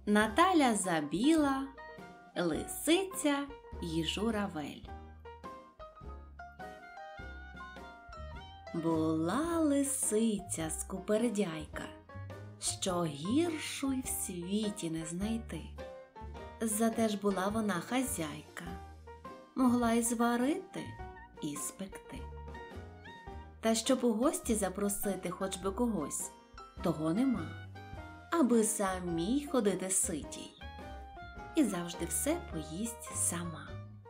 Наталя Забіла, Лисиця й журавель. Була лисиця скупердяйка, що гіршу й в світі не знайти. Зате ж була вона хазяйка, могла й зварити, і спекти. Та щоб у гості запросити хоч би когось, того нема, аби самій ходити ситій. І завжди все поїсть сама.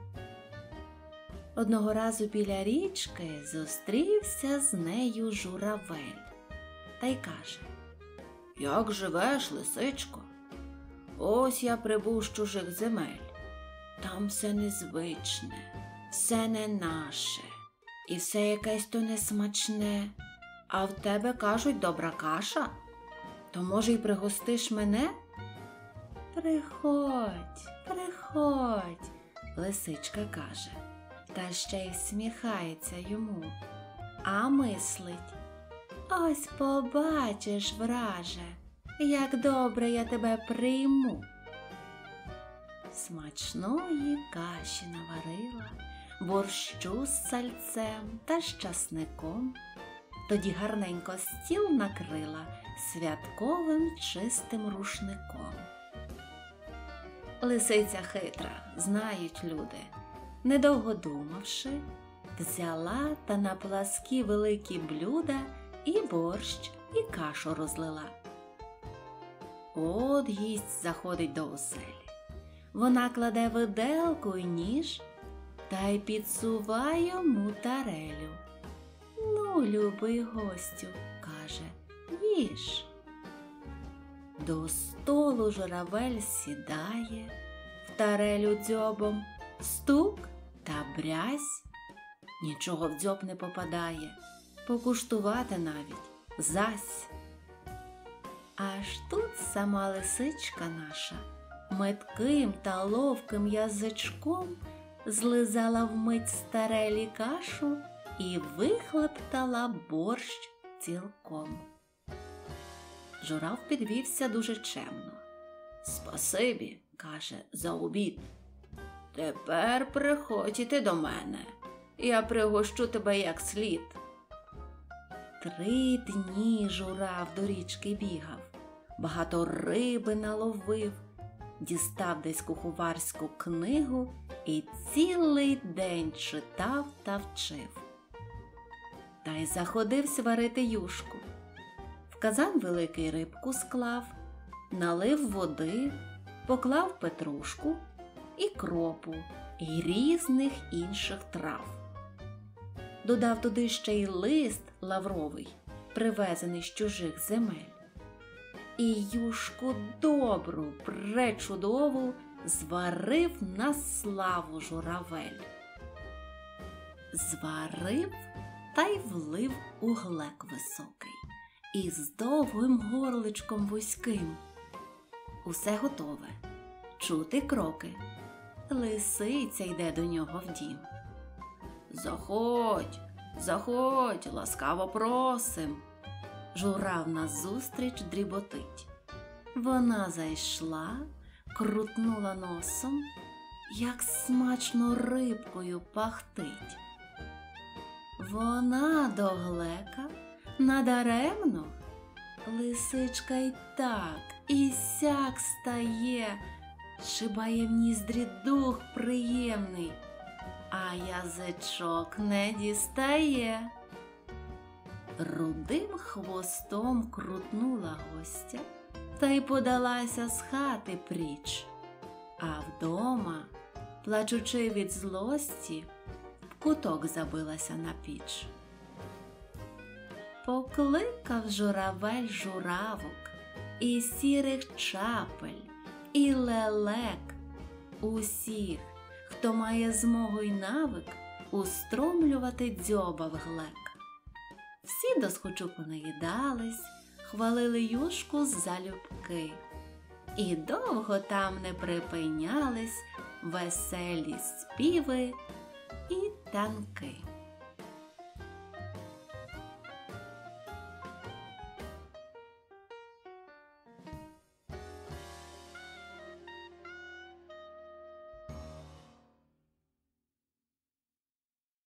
Одного разу біля річки зустрівся з нею журавель та й каже: «Як живеш, лисичко? Ось я прибув з чужих земель. Там все незвичне, все не наше, і все якесь то несмачне. А в тебе, кажуть, добра каша? То, може, й пригостиш мене?» «Приходь, приходь», лисичка каже, та ще й всміхається йому, а мислить: «Ось побачиш, враже, як добре я тебе прийму». Смачної каші наварила, борщу з сальцем та з часником, тоді гарненько стіл накрила святковим чистим рушником. Лисиця хитра, знають люди, недовго думавши, взяла та на пласкі великі блюда і борщ, і кашу розлила. От гість заходить до оселі. Вона кладе виделку й ніж та й підсуває йому тарелю. «Ну, любий гостю, – каже, – їж». До столу журавель сідає, в тарелю дзьобом стук та брязь. Нічого в дзьоб не попадає, покуштувати навіть зась. Аж тут сама лисичка наша метким та ловким язичком злизала вмить з тарелі кашу і вихлептала борщ цілком. Журав підвівся дуже чемно. «Спасибі, – каже, – за обід. Тепер приходьте до мене, я пригощу тебе як слід». 3 дні журав до річки бігав, багато риби наловив, дістав десь куховарську книгу і цілий день читав та вчив. Та й заходився варити юшку. В казан великий рибку склав, налив води, поклав петрушку і кропу, і різних інших трав. Додав туди ще й лист лавровий, привезений з чужих земель. І юшку добру, пречудову зварив на славу журавель. Зварив та й влив у глек високий із довгим горличком вузьким. Усе готове. Чути кроки. Лисиця йде до нього в дім. «Заходь, заходь, ласкаво просим!» Журав назустріч дріботить. Вона зайшла, крутнула носом, як смачно рибкою пахтить. Вона до глека надаремно. Лисичка й так, і сяк стає, шибає в ніздрі дух приємний, а язичок не дістає. Рудим хвостом крутнула гостя та й подалася з хати пріч, а вдома, плачучи від злості, в куток забилася на піч. Покликав журавель журавок, і сірих чапель, і лелек, усіх, хто має змогу й навик устромлювати дзьоба в глек. Всі досхочу понаїдались, хвалили юшку залюбки, і довго там не припинялись веселі співи і танки.